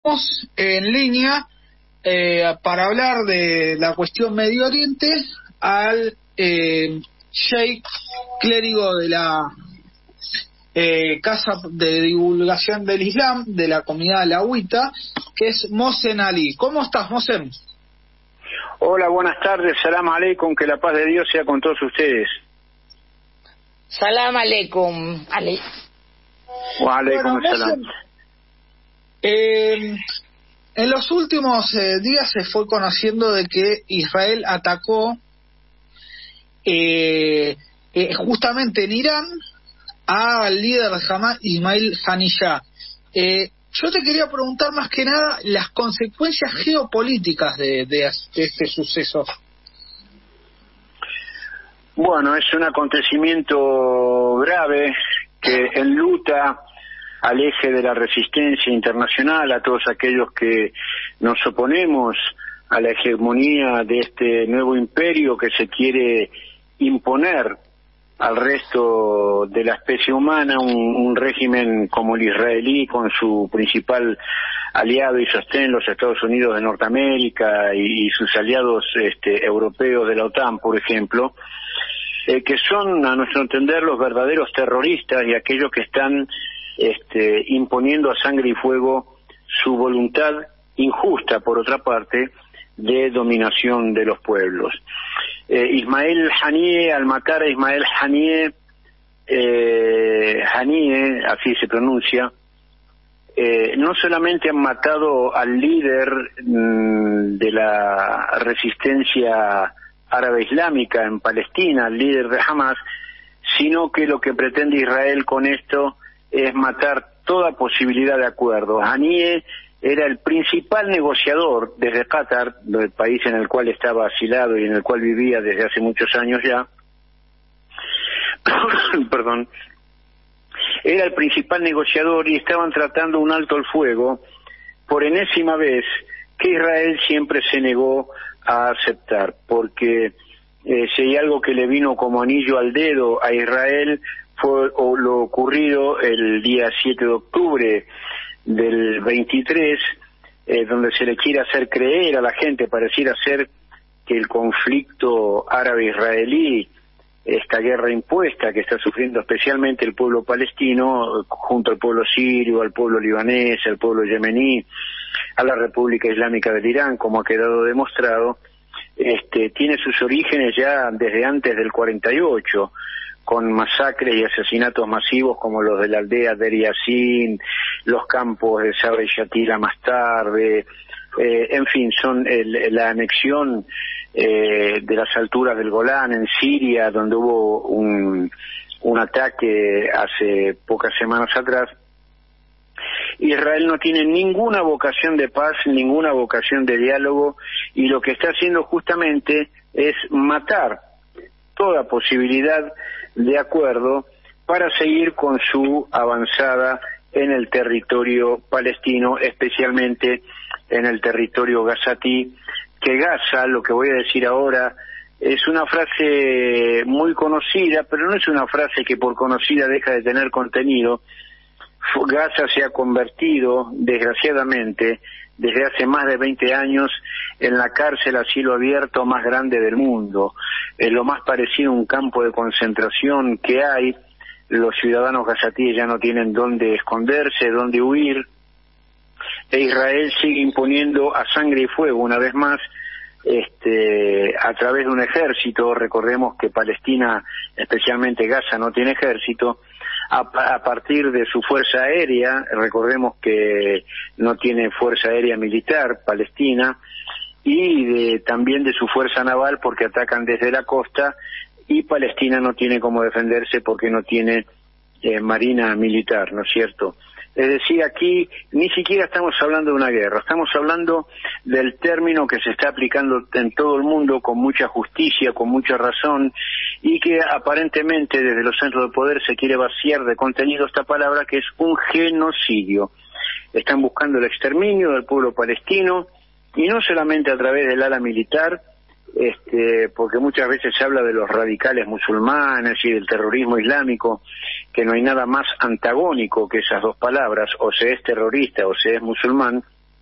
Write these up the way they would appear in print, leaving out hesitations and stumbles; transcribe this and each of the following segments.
En línea para hablar de la cuestión Medio Oriente al sheikh clérigo de la Casa de Divulgación del Islam de la comunidad alauita, que es Mohsen Ali. ¿Cómo estás, Mohsen? Hola, buenas tardes, salam aleikum, que la paz de Dios sea con todos ustedes. Salam aleikum, Ali. Wa aleikum salam. En los últimos días se fue conociendo de que Israel atacó justamente en Irán al líder de Hamas, Ismail Haniyeh. Yo te quería preguntar más que nada las consecuencias geopolíticas de este suceso. Bueno, es un acontecimiento grave que enluta al eje de la resistencia internacional, a todos aquellos que nos oponemos a la hegemonía de este nuevo imperio que se quiere imponer al resto de la especie humana, un régimen como el israelí, con su principal aliado y sostén, los Estados Unidos de Norteamérica y sus aliados europeos de la OTAN, por ejemplo, que son, a nuestro entender, los verdaderos terroristas y aquellos que están imponiendo a sangre y fuego su voluntad injusta, por otra parte, de dominación de los pueblos. Ismail Haniyeh, al matar a Ismail Haniyeh, Haniyeh, así se pronuncia, no solamente han matado al líder de la resistencia árabe islámica en Palestina, al líder de Hamas, sino que lo que pretende Israel con esto es matar toda posibilidad de acuerdo. Haniyeh era el principal negociador desde Qatar, el país en el cual estaba asilado y en el cual vivía desde hace muchos años ya. Perdón. Era el principal negociador y estaban tratando un alto el fuego por enésima vez, que Israel siempre se negó a aceptar, porque si hay algo que le vino como anillo al dedo a Israel fue lo ocurrido el día 7 de octubre del 23, donde se le quiere hacer creer a la gente, pareciera ser que el conflicto árabe-israelí, esta guerra impuesta que está sufriendo especialmente el pueblo palestino, junto al pueblo sirio, al pueblo libanés, al pueblo yemení, a la República Islámica del Irán, como ha quedado demostrado, tiene sus orígenes ya desde antes del 48, con masacres y asesinatos masivos como los de la aldea de Deir Yassin, los campos de Sabra y Shatila más tarde, en fin, son la anexión de las alturas del Golán en Siria, donde hubo un ataque hace pocas semanas atrás. Israel no tiene ninguna vocación de paz, ninguna vocación de diálogo, y lo que está haciendo justamente es matar toda posibilidad de acuerdo para seguir con su avanzada en el territorio palestino, especialmente en el territorio gazatí, que Gaza, lo que voy a decir ahora, es una frase muy conocida, pero no es una frase que por conocida deja de tener contenido. Gaza se ha convertido, desgraciadamente, desde hace más de 20 años, en la cárcel a cielo abierto más grande del mundo, lo más parecido a un campo de concentración que hay. Los ciudadanos gazatíes ya no tienen dónde esconderse, dónde huir, e Israel sigue imponiendo a sangre y fuego, una vez más, a través de un ejército. Recordemos que Palestina, especialmente Gaza, no tiene ejército. A partir de su fuerza aérea, recordemos que no tiene fuerza aérea militar Palestina, y también de su fuerza naval, porque atacan desde la costa, y Palestina no tiene cómo defenderse porque no tiene marina militar, ¿no es cierto? Es decir, aquí ni siquiera estamos hablando de una guerra, estamos hablando del término que se está aplicando en todo el mundo con mucha justicia, con mucha razón, y que aparentemente desde los centros de poder se quiere vaciar de contenido esta palabra, que es un genocidio. Están buscando el exterminio del pueblo palestino, y no solamente a través del ala militar, porque muchas veces se habla de los radicales musulmanes y del terrorismo islámico, que no hay nada más antagónico que esas dos palabras, o se es terrorista o se es musulmán,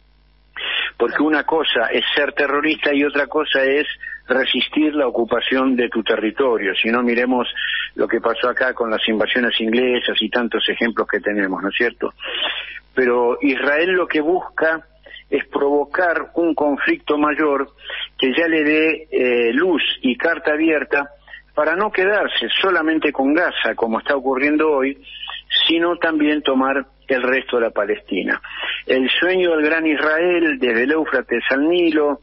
porque una cosa es ser terrorista y otra cosa es resistir la ocupación de tu territorio. Si no, miremos lo que pasó acá con las invasiones inglesas y tantos ejemplos que tenemos, ¿no es cierto? Pero Israel lo que busca es provocar un conflicto mayor que ya le dé luz y carta abierta para no quedarse solamente con Gaza, como está ocurriendo hoy, sino también tomar el resto de la Palestina. El sueño del gran Israel, desde el Éufrates al Nilo,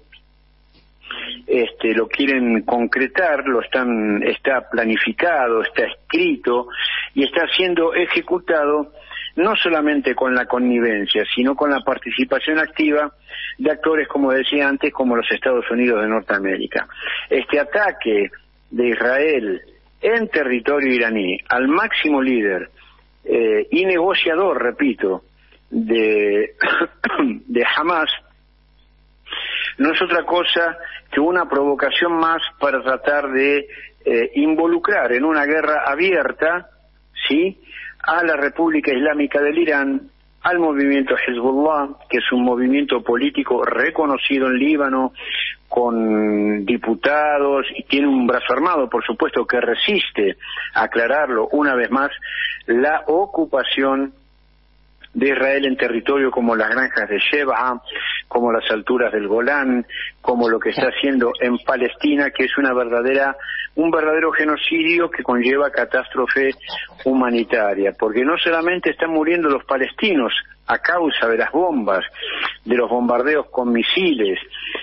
lo quieren concretar, está planificado, está escrito y está siendo ejecutado no solamente con la connivencia, sino con la participación activa de actores, como decía antes, como los Estados Unidos de Norteamérica. Este ataque de Israel en territorio iraní al máximo líder y negociador, repito, de Hamas, no es otra cosa que una provocación más para tratar de involucrar en una guerra abierta, ¿sí?, a la República Islámica del Irán, al movimiento Hezbollah, que es un movimiento político reconocido en Líbano, con diputados, y tiene un brazo armado, por supuesto, que resiste, aclararlo una vez más, la ocupación de Israel en territorio como las granjas de Sheba, como las alturas del Golán, como lo que está haciendo en Palestina, que es un verdadero genocidio que conlleva catástrofe humanitaria, porque no solamente están muriendo los palestinos a causa de las bombas, de los bombardeos con misiles,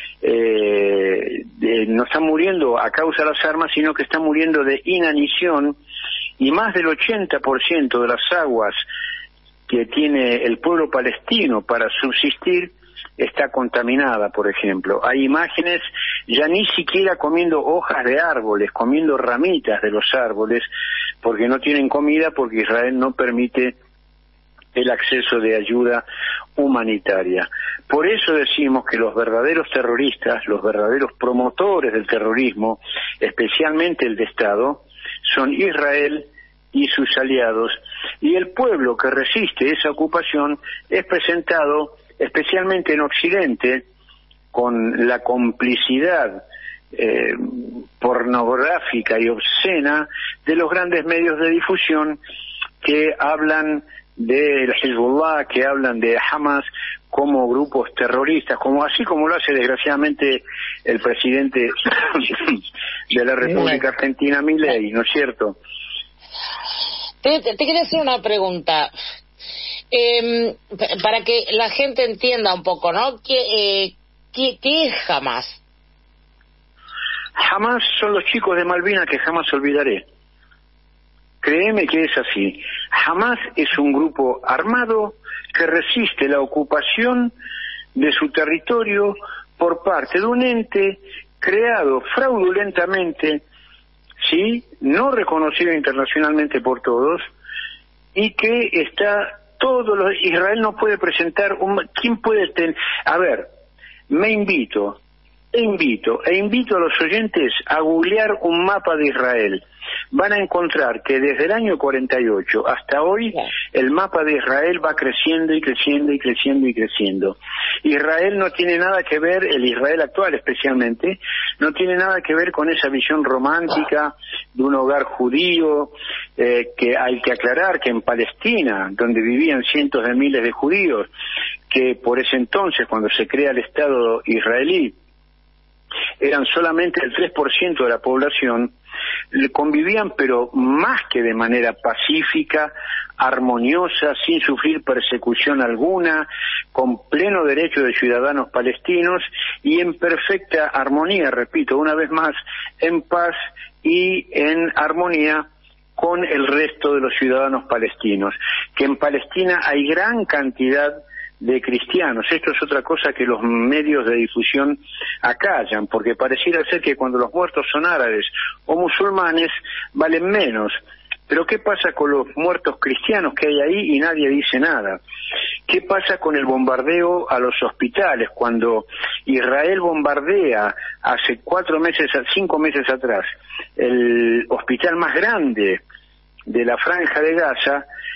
no están muriendo a causa de las armas, sino que están muriendo de inanición, y más del 80% de las aguas que tiene el pueblo palestino para subsistir está contaminada, por ejemplo. Hay imágenes ya ni siquiera comiendo hojas de árboles, comiendo ramitas de los árboles, porque no tienen comida, porque Israel no permite el acceso de ayuda humanitaria. Por eso decimos que los verdaderos terroristas, los verdaderos promotores del terrorismo, especialmente el de Estado, son Israel y sus aliados, y el pueblo que resiste esa ocupación es presentado, especialmente en Occidente, con la complicidad pornográfica y obscena de los grandes medios de difusión que hablan de Hezbollah, que hablan de Hamas como grupos terroristas, así como lo hace desgraciadamente el presidente de la República Argentina, Milei, ¿no es cierto? Te quería hacer una pregunta, para que la gente entienda un poco, ¿no? ¿Qué es Hamas? Hamas son los chicos de Malvinas que jamás olvidaré. Créeme que es así. Hamas es un grupo armado que resiste la ocupación de su territorio por parte de un ente creado fraudulentamente, sí, no reconocido internacionalmente por todos, y que está Israel no puede presentar ¿quién puede tener? A ver, invito a los oyentes a googlear un mapa de Israel. Van a encontrar que desde el año 48 hasta hoy el mapa de Israel va creciendo y creciendo y creciendo y creciendo. Israel no tiene nada que ver, el Israel actual especialmente, no tiene nada que ver con esa visión romántica de un hogar judío, que hay que aclarar que en Palestina, donde vivían cientos de miles de judíos, que por ese entonces, cuando se crea el Estado israelí, eran solamente el 3% de la población, convivían pero más que de manera pacífica, armoniosa, sin sufrir persecución alguna, con pleno derecho de ciudadanos palestinos y en perfecta armonía, repito una vez más, en paz y en armonía con el resto de los ciudadanos palestinos. Que en Palestina hay gran cantidad de cristianos. Esto es otra cosa que los medios de difusión acallan, porque pareciera ser que cuando los muertos son árabes o musulmanes valen menos. Pero ¿qué pasa con los muertos cristianos que hay ahí y nadie dice nada? ¿Qué pasa con el bombardeo a los hospitales? Cuando Israel bombardea hace 5 meses atrás el hospital más grande de la Franja de Gaza,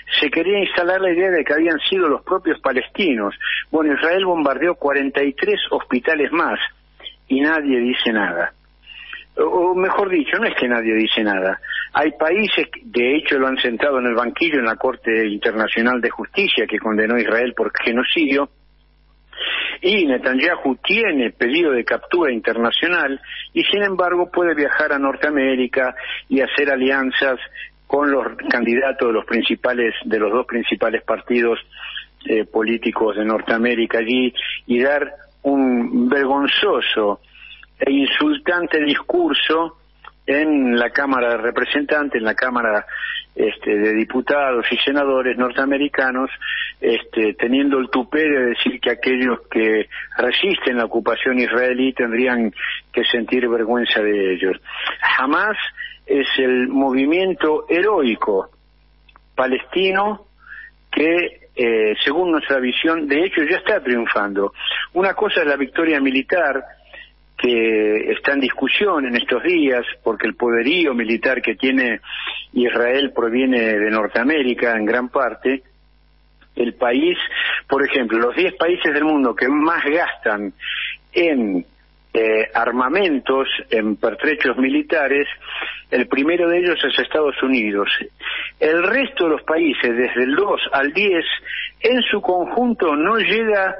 se quería instalar la idea de que habían sido los propios palestinos. Bueno, Israel bombardeó 43 hospitales más y nadie dice nada. O mejor dicho, no es que nadie dice nada. Hay países, de hecho lo han sentado en el banquillo en la Corte Internacional de Justicia, que condenó a Israel por genocidio, y Netanyahu tiene pedido de captura internacional y sin embargo puede viajar a Norteamérica y hacer alianzas con los candidatos de los dos principales partidos políticos de Norteamérica allí y dar un vergonzoso e insultante discurso en la Cámara de Representantes, en la Cámara de Diputados y Senadores norteamericanos, teniendo el tupé de decir que aquellos que resisten la ocupación israelí tendrían que sentir vergüenza de ellos. Hamás es el movimiento heroico palestino que, según nuestra visión, de hecho ya está triunfando. Una cosa es la victoria militar, que está en discusión en estos días, porque el poderío militar que tiene Israel proviene de Norteamérica en gran parte. El país, por ejemplo, los 10 países del mundo que más gastan en armamentos, en pertrechos militares, el primero de ellos es Estados Unidos. El resto de los países, desde el 2 al 10, en su conjunto no llega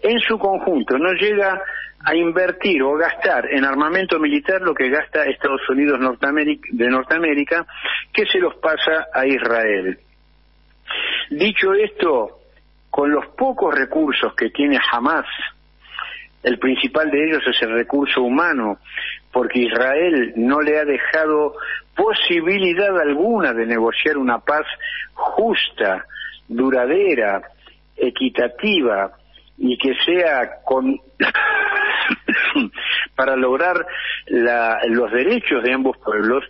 a invertir o gastar en armamento militar lo que gasta Estados Unidos de Norteamérica, que se los pasa a Israel. Dicho esto, con los pocos recursos que tiene Hamás, el principal de ellos es el recurso humano, porque Israel no le ha dejado posibilidad alguna de negociar una paz justa, duradera, equitativa, y que sea para lograr los derechos de ambos pueblos.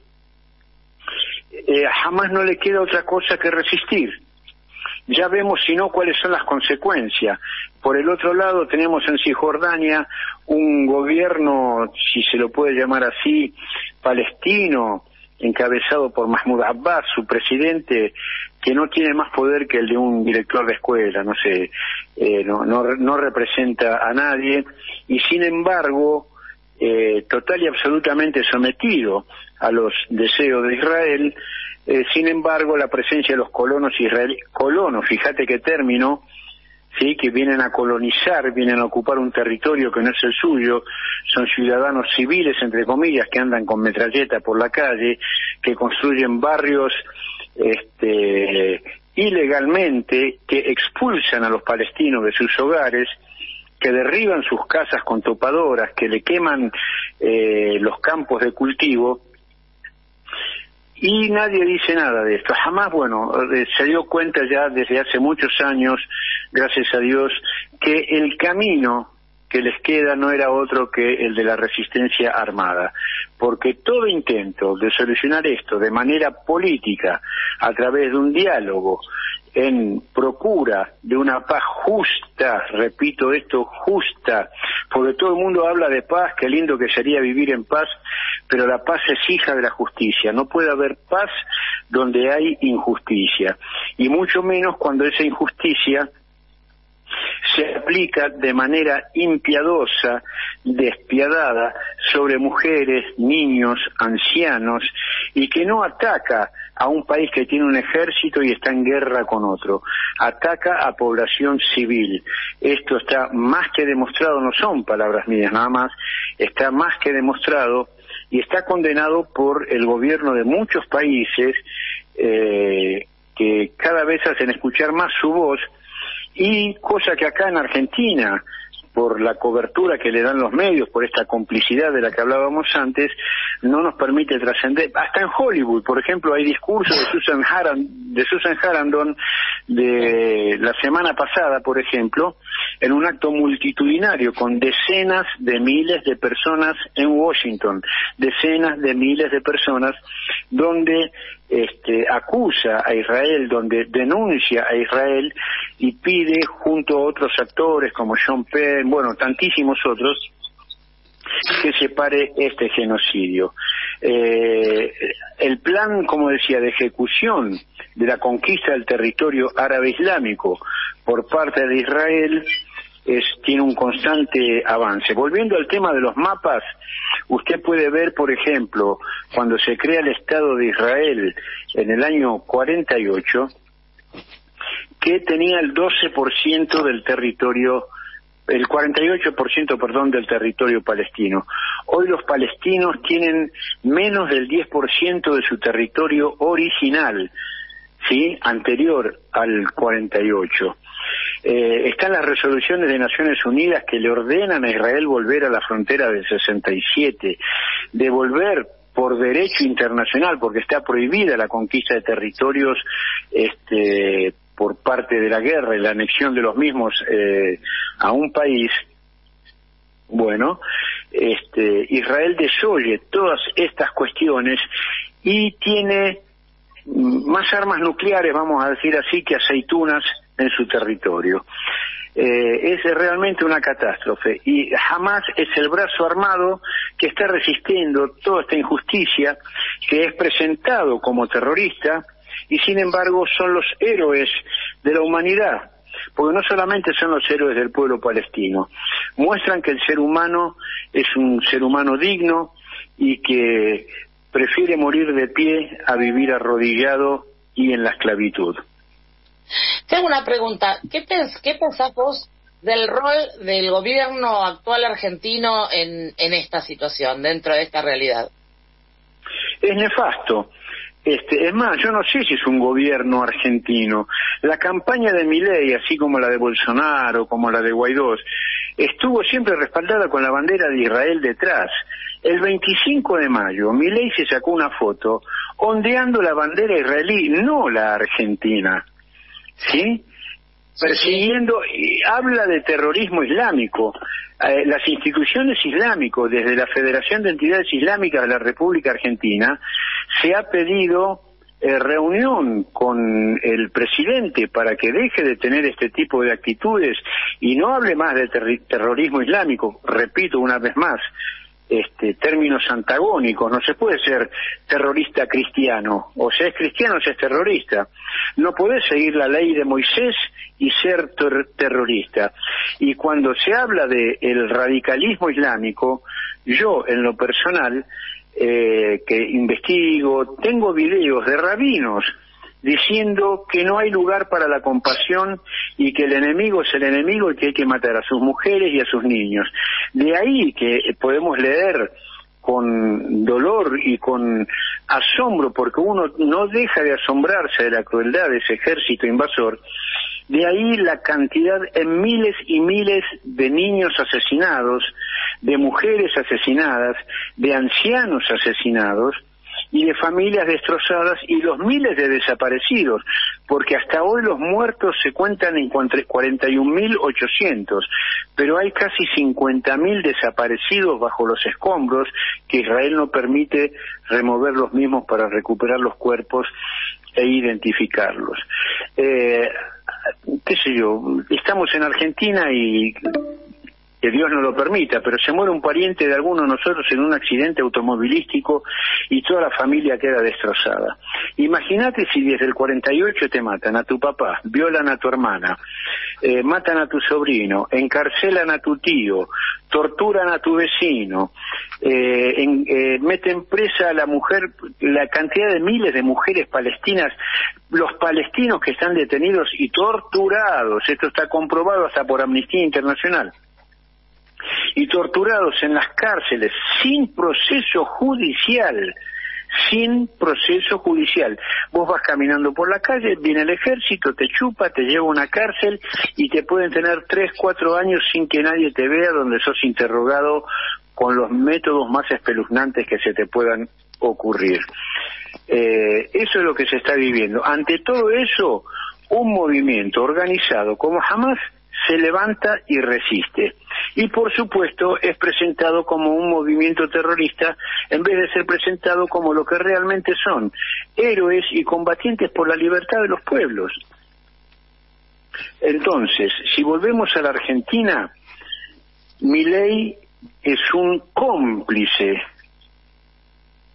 Jamás no le queda otra cosa que resistir. Ya vemos, si no, cuáles son las consecuencias. Por el otro lado, tenemos en Cisjordania un gobierno, si se lo puede llamar así, palestino, encabezado por Mahmoud Abbas, su presidente, que no tiene más poder que el de un director de escuela, no sé, no representa a nadie, y sin embargo, total y absolutamente sometido a los deseos de Israel. Sin embargo, la presencia de los colonos israelíes, fíjate qué término, sí, que vienen a colonizar, vienen a ocupar un territorio que no es el suyo, son ciudadanos civiles, entre comillas, que andan con metralleta por la calle, que construyen barrios ilegalmente, que expulsan a los palestinos de sus hogares, que derriban sus casas con topadoras, que le queman los campos de cultivo, y nadie dice nada de esto. Jamás, se dio cuenta ya desde hace muchos años, gracias a Dios, que el camino que les queda no era otro que el de la resistencia armada, porque todo intento de solucionar esto de manera política, a través de un diálogo, en procura de una paz justa, repito esto, justa, porque todo el mundo habla de paz, qué lindo que sería vivir en paz, pero la paz es hija de la justicia. No puede haber paz donde hay injusticia, y mucho menos cuando esa injusticia se aplica de manera impiadosa, despiadada, sobre mujeres, niños, ancianos, y que no ataca a un país que tiene un ejército y está en guerra con otro, ataca a población civil. Esto está más que demostrado, no son palabras mías nada más, está más que demostrado y está condenado por el gobierno de muchos países que cada vez hacen escuchar más su voz, y cosa que acá en Argentina, por la cobertura que le dan los medios, por esta complicidad de la que hablábamos antes, no nos permite trascender. Hasta en Hollywood, por ejemplo, hay discursos de Susan Sarandon de la semana pasada, por ejemplo, en un acto multitudinario con decenas de miles de personas en Washington, decenas de miles de personas, donde acusa a Israel, donde denuncia a Israel y pide, junto a otros actores como Sean Penn, tantísimos otros, que se pare este genocidio. El plan, como decía, de ejecución de la conquista del territorio árabe islámico por parte de Israel tiene un constante avance. Volviendo al tema de los mapas, usted puede ver, por ejemplo, cuando se crea el Estado de Israel en el año 48, que tenía el 12% del territorio, el 48%, perdón, del territorio palestino. Hoy los palestinos tienen menos del 10% de su territorio original, ¿sí?, anterior al 48. Están las resoluciones de Naciones Unidas que le ordenan a Israel volver a la frontera del 67, devolver por derecho internacional, porque está prohibida la conquista de territorios por parte de la guerra y la anexión de los mismos a un país. Bueno, Israel desoye todas estas cuestiones y tiene más armas nucleares, vamos a decir así, que aceitunas en su territorio. Es realmente una catástrofe, y Hamás es el brazo armado que está resistiendo toda esta injusticia, que es presentado como terrorista, y sin embargo son los héroes de la humanidad, porque no solamente son los héroes del pueblo palestino, muestran que el ser humano es un ser humano digno y que prefiere morir de pie a vivir arrodillado y en la esclavitud. Tengo una pregunta. ¿Qué pensás vos del rol del gobierno actual argentino en esta situación, dentro de esta realidad? Es nefasto. Es más, yo no sé si es un gobierno argentino. La campaña de Milei, así como la de Bolsonaro, como la de Guaidó, estuvo siempre respaldada con la bandera de Israel detrás. El 25 de mayo, Milei se sacó una foto ondeando la bandera israelí, no la argentina, ¿sí? Persiguiendo, y habla de terrorismo islámico. Las instituciones islámicas, desde la Federación de Entidades Islámicas de la República Argentina, se ha pedido reunión con el presidente para que deje de tener este tipo de actitudes y no hable más de terrorismo islámico. Repito una vez más, términos antagónicos. No se puede ser terrorista cristiano, o se es cristiano o se es terrorista. No podés seguir la ley de Moisés y ser terrorista. Y cuando se habla de el radicalismo islámico, yo en lo personal, que investigo, tengo videos de rabinos diciendo que no hay lugar para la compasión y que el enemigo es el enemigo y que hay que matar a sus mujeres y a sus niños. De ahí que podemos leer con dolor y con asombro, porque uno no deja de asombrarse de la crueldad de ese ejército invasor. De ahí la cantidad en miles y miles de niños asesinados, de mujeres asesinadas, de ancianos asesinados y de familias destrozadas, y los miles de desaparecidos, porque hasta hoy los muertos se cuentan en 41.800, pero hay casi 50.000 desaparecidos bajo los escombros que Israel no permite remover los mismos para recuperar los cuerpos e identificarlos. Qué sé yo, estamos en Argentina y que Dios no lo permita, pero se muere un pariente de alguno de nosotros en un accidente automovilístico y toda la familia queda destrozada. Imagínate si desde el 48 te matan a tu papá, violan a tu hermana, matan a tu sobrino, encarcelan a tu tío, torturan a tu vecino, meten presa a la mujer, la cantidad de miles de mujeres palestinas, los palestinos que están detenidos y torturados, esto está comprobado hasta por Amnistía Internacional, y torturados en las cárceles sin proceso judicial, Vos vas caminando por la calle, viene el ejército, te chupa, te lleva a una cárcel y te pueden tener 3, 4 años sin que nadie te vea, donde sos interrogado con los métodos más espeluznantes que se te puedan ocurrir. Eso es lo que se está viviendo. Ante todo eso, un movimiento organizado como Hamás se levanta y resiste. Y por supuesto es presentado como un movimiento terrorista en vez de ser presentado como lo que realmente son, héroes y combatientes por la libertad de los pueblos. Entonces, si volvemos a la Argentina, Milei es un cómplice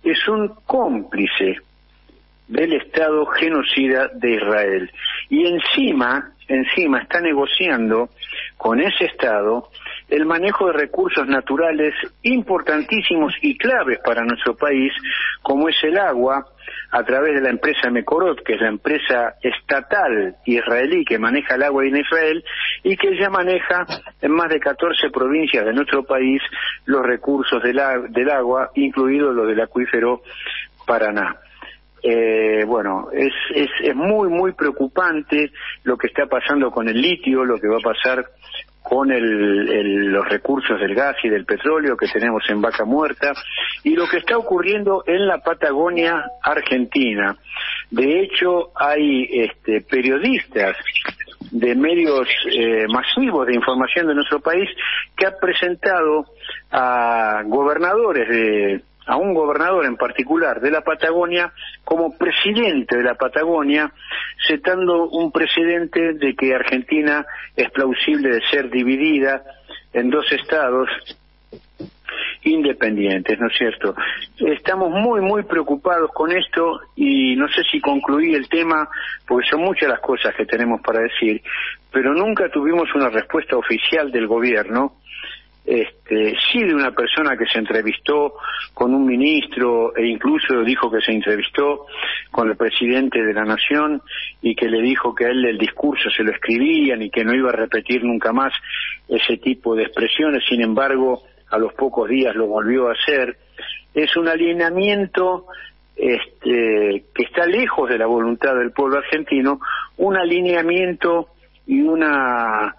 es un cómplice del Estado genocida de Israel. Y encima está negociando con ese Estado el manejo de recursos naturales importantísimos y claves para nuestro país, como es el agua, a través de la empresa Mekorot, que es la empresa estatal israelí que maneja el agua en Israel, y que ya maneja en más de 14 provincias de nuestro país los recursos del agua, incluido lo del acuífero Paraná. Bueno, es muy, muy preocupante lo que está pasando con el litio, lo que va a pasar con los recursos del gas y del petróleo que tenemos en Vaca Muerta, y lo que está ocurriendo en la Patagonia Argentina. De hecho, hay periodistas de medios masivos de información de nuestro país que han presentado a un gobernador en particular de la Patagonia como presidente de la Patagonia, setando un precedente de que Argentina es plausible de ser dividida en dos estados independientes, ¿no es cierto? Estamos muy, muy preocupados con esto, y no sé si concluí el tema, porque son muchas las cosas que tenemos para decir, pero nunca tuvimos una respuesta oficial del gobierno. Sí, de una persona que se entrevistó con un ministro, e incluso dijo que se entrevistó con el presidente de la Nación y que le dijo que a él el discurso se lo escribían y que no iba a repetir nunca más ese tipo de expresiones. Sin embargo, a los pocos días lo volvió a hacer. Es un alineamiento que está lejos de la voluntad del pueblo argentino, un alineamiento y una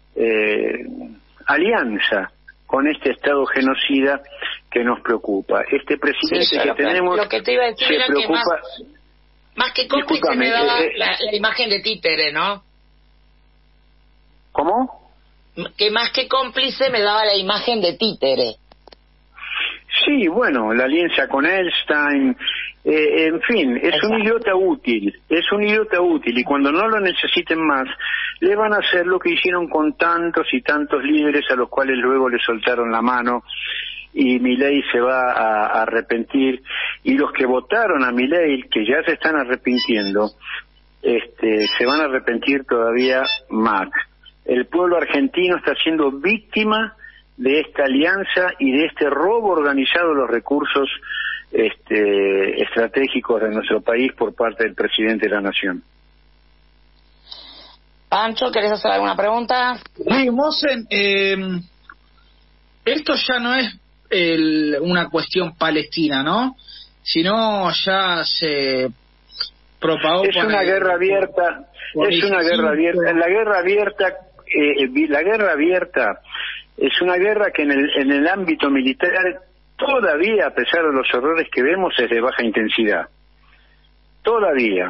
alianza con este Estado genocida que nos preocupa. Este presidente que tenemos lo que te iba a decir se era preocupa... que más que cómplice me daba la imagen de títere, ¿no? ¿Cómo? Que más que cómplice me daba la imagen de títere. Sí, bueno, la alianza con Einstein, en fin, es un idiota útil, y cuando no lo necesiten más, le van a hacer lo que hicieron con tantos y tantos líderes a los cuales luego le soltaron la mano, y Milei se va a arrepentir, y los que votaron a Milei, que ya se están arrepintiendo, se van a arrepentir todavía más. El pueblo argentino está siendo víctima de esta alianza y de este robo organizado de los recursos estratégicos de nuestro país por parte del presidente de la Nación. Pancho, ¿querés hacer alguna pregunta? Sí, Mosen, esto ya no es una cuestión palestina, ¿no? Sino ya se propagó. Es una guerra abierta. Es una guerra abierta. La guerra abierta es una guerra que en el ámbito militar todavía, a pesar de los horrores que vemos, es de baja intensidad. Todavía.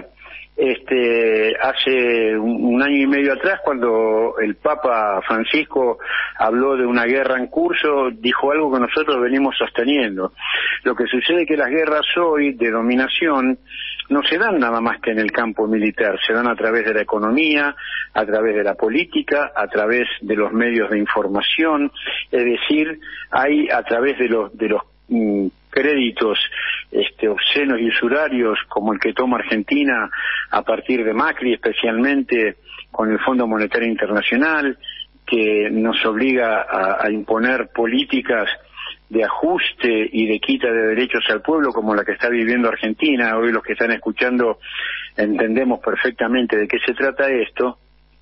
Hace un año y medio atrás, cuando el Papa Francisco habló de una guerra en curso, dijo algo que nosotros venimos sosteniendo. Lo que sucede es que las guerras hoy de dominación no se dan nada más que en el campo militar, se dan a través de la economía, a través de la política, a través de los medios de información, es decir, hay a través de los créditos obscenos y usurarios como el que toma Argentina a partir de Macri, especialmente con el Fondo Monetario Internacional, que nos obliga a imponer políticas de ajuste y de quita de derechos al pueblo como la que está viviendo Argentina. Hoy los que están escuchando entendemos perfectamente de qué se trata esto.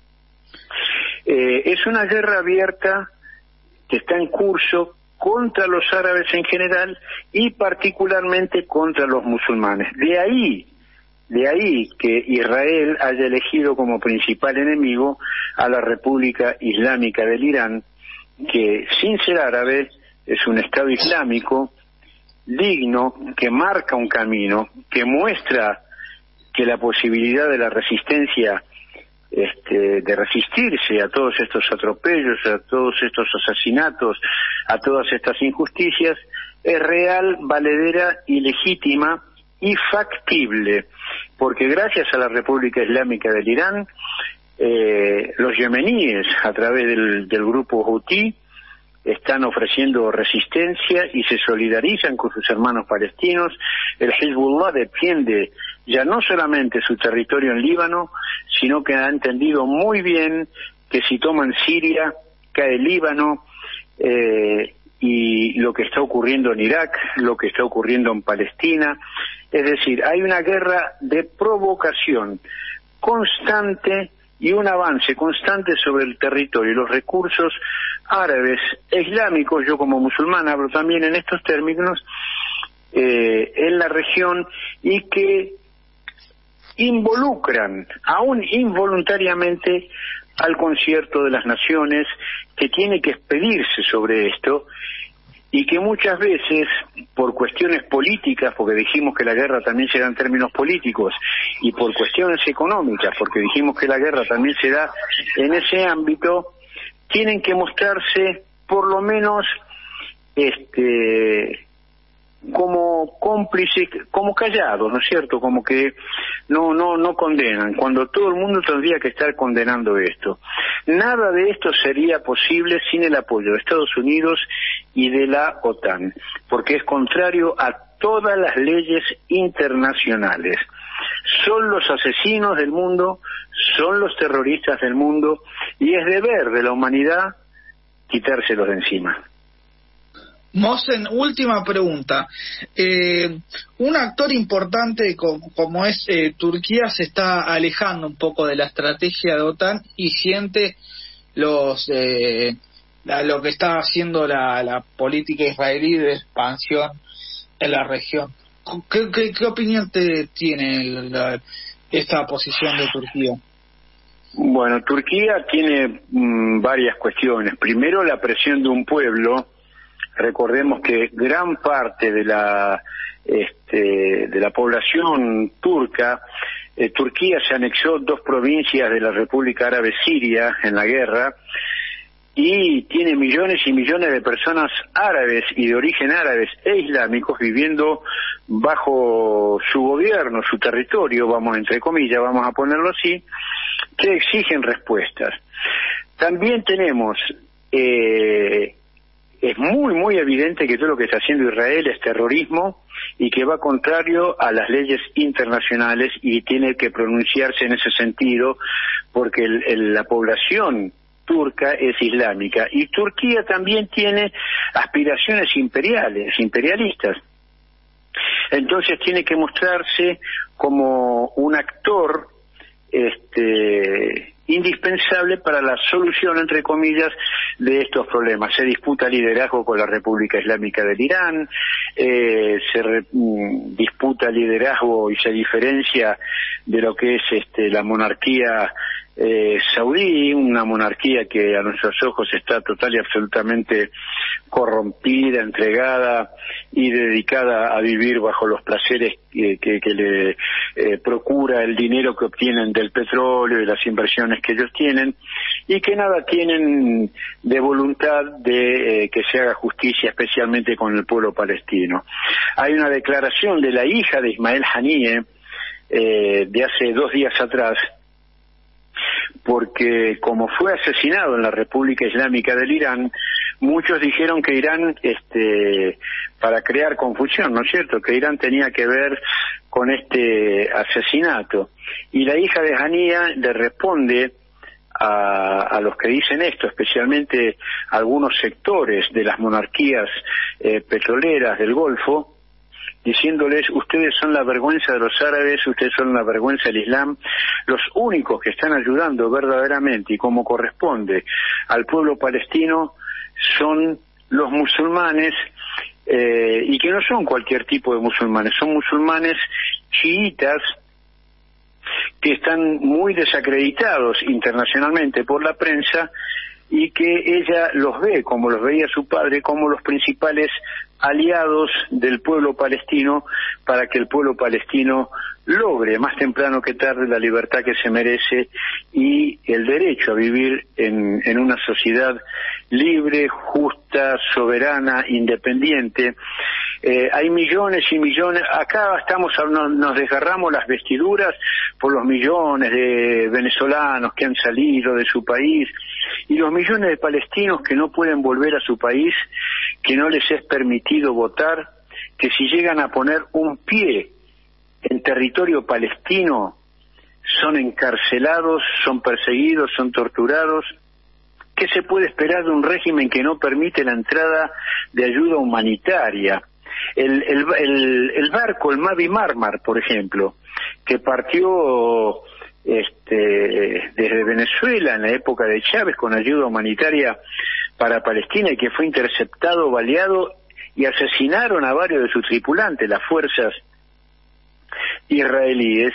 Es una guerra abierta que está en curso contra los árabes en general y particularmente contra los musulmanes. De ahí que Israel haya elegido como principal enemigo a la República Islámica del Irán, que sin ser árabe es un Estado islámico digno, que marca un camino, que muestra que la posibilidad de la resistencia, de resistirse a todos estos atropellos, a todos estos asesinatos, a todas estas injusticias, es real, valedera y legítima y factible, porque gracias a la República Islámica del Irán, los yemeníes, a través del grupo Houthi, están ofreciendo resistencia y se solidarizan con sus hermanos palestinos. El Hezbollah defiende ya no solamente su territorio en Líbano, sino que ha entendido muy bien que si toman Siria, cae Líbano, y lo que está ocurriendo en Irak, lo que está ocurriendo en Palestina. Es decir, hay una guerra de provocación constante y un avance constante sobre el territorio y los recursos árabes e islámicos. Yo como musulmán hablo también en estos términos, en la región, y que involucran, aún involuntariamente, al concierto de las naciones, que tiene que expedirse sobre esto, y que muchas veces, por cuestiones políticas, porque dijimos que la guerra también se da en términos políticos, y por cuestiones económicas, porque dijimos que la guerra también se da en ese ámbito, tienen que mostrarse por lo menos como cómplices, como callados, ¿no es cierto? Como que no condenan, cuando todo el mundo tendría que estar condenando esto. Nada de esto sería posible sin el apoyo de Estados Unidos y de la OTAN, porque es contrario a todas las leyes internacionales. Son los asesinos del mundo, son los terroristas del mundo, y es deber de la humanidad quitárselos de encima. Mohsen, última pregunta. Un actor importante como es Turquía se está alejando un poco de la estrategia de OTAN y siente lo que está haciendo la política israelí de expansión en la región. ¿Qué opinión tiene esta posición de Turquía? Bueno, Turquía tiene varias cuestiones. Primero, la presión de un pueblo. Recordemos que gran parte de la población turca, Turquía se anexó 2 provincias de la República Árabe Siria en la guerra, y tiene millones y millones de personas árabes y de origen árabes e islámicos viviendo bajo su gobierno, su territorio, vamos entre comillas, vamos a ponerlo así, que exigen respuestas. También tenemos es muy evidente que todo lo que está haciendo Israel es terrorismo y que va contrario a las leyes internacionales, y tiene que pronunciarse en ese sentido, porque la población turca es islámica, y Turquía también tiene aspiraciones imperialistas. Entonces tiene que mostrarse como un actor indispensable para la solución, entre comillas, de estos problemas. Se disputa liderazgo con la República Islámica del Irán, disputa liderazgo y se diferencia de lo que es la monarquía saudí, una monarquía que a nuestros ojos está total y absolutamente corrompida, entregada y dedicada a vivir bajo los placeres que le procura el dinero que obtienen del petróleo y las inversiones que ellos tienen, y que nada tienen de voluntad de que se haga justicia, especialmente con el pueblo palestino. Hay una declaración de la hija de Ismael Haniyeh de hace 2 días atrás, porque como fue asesinado en la República Islámica del Irán, muchos dijeron que Irán, para crear confusión, ¿no es cierto?, que Irán tenía que ver con este asesinato. Y la hija de Haniyeh le responde a los que dicen esto, especialmente algunos sectores de las monarquías petroleras del Golfo, diciéndoles: ustedes son la vergüenza de los árabes, ustedes son la vergüenza del Islam, los únicos que están ayudando verdaderamente y como corresponde al pueblo palestino son los musulmanes, y que no son cualquier tipo de musulmanes, son musulmanes chiitas que están muy desacreditados internacionalmente por la prensa, y que ella los ve, como los veía su padre, como los principales aliados del pueblo palestino, para que el pueblo palestino logre más temprano que tarde la libertad que se merece y el derecho a vivir en una sociedad libre, justa justa, soberana, independiente. Hay millones y millones, acá nos desgarramos las vestiduras por los millones de venezolanos que han salido de su país y los millones de palestinos que no pueden volver a su país, que no les es permitido votar, que si llegan a poner un pie en territorio palestino son encarcelados, son perseguidos, son torturados. ¿Qué se puede esperar de un régimen que no permite la entrada de ayuda humanitaria? El barco, el Mavi Marmar, por ejemplo, que partió desde Venezuela en la época de Chávez con ayuda humanitaria para Palestina y que fue interceptado, baleado y asesinaron a varios de sus tripulantes, las fuerzas israelíes.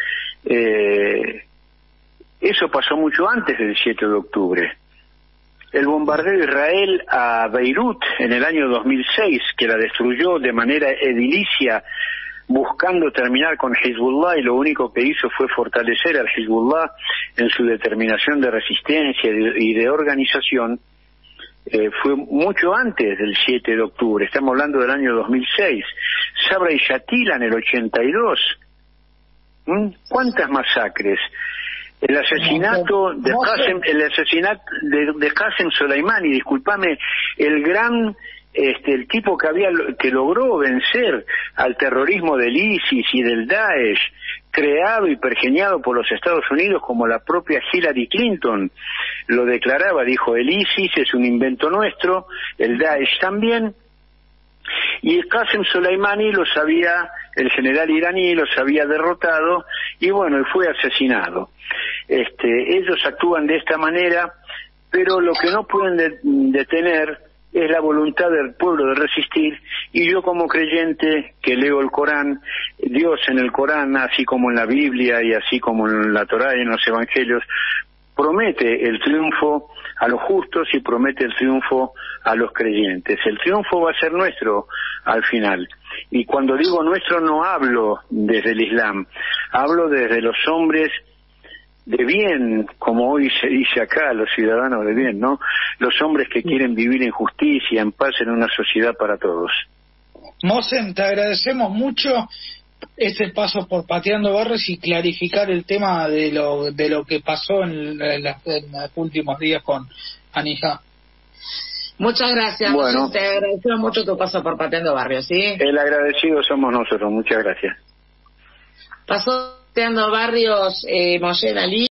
Eso pasó mucho antes del 7 de octubre. El bombardeo de Israel a Beirut en el año 2006, que la destruyó de manera edilicia, buscando terminar con Hezbollah, y lo único que hizo fue fortalecer al Hezbollah en su determinación de resistencia y de organización, fue mucho antes del 7 de octubre, estamos hablando del año 2006. Sabra y Shatila en el 82. ¿Cuántas masacres? El asesinato de Qasem Soleimani, discúlpame, el gran el tipo que logró vencer al terrorismo del ISIS y del Daesh, creado y pergeñado por los Estados Unidos, como la propia Hillary Clinton lo declaraba, dijo: el ISIS es un invento nuestro, el Daesh también. Y Qasem Soleimani lo sabía, el general iraní los había derrotado y bueno, fue asesinado. Ellos actúan de esta manera, pero lo que no pueden detener es la voluntad del pueblo de resistir, y yo como creyente que leo el Corán, Dios en el Corán, así como en la Biblia y así como en la Torá y en los Evangelios, promete el triunfo a los justos y promete el triunfo a los creyentes. El triunfo va a ser nuestro al final. Y cuando digo nuestro no hablo desde el Islam, hablo desde los hombres de bien, como hoy se dice acá, los ciudadanos de bien, ¿no? Los hombres que quieren vivir en justicia, en paz, en una sociedad para todos. Mohsen, te agradecemos mucho este paso por Pateando Barrios y clarificar el tema de lo que pasó en los últimos días con Anija. Muchas gracias. Bueno, te agradecemos mucho tu paso por Pateando Barrios, ¿sí? El agradecido somos nosotros. Muchas gracias. Pasó Pateando Barrios, Mohsen Ali.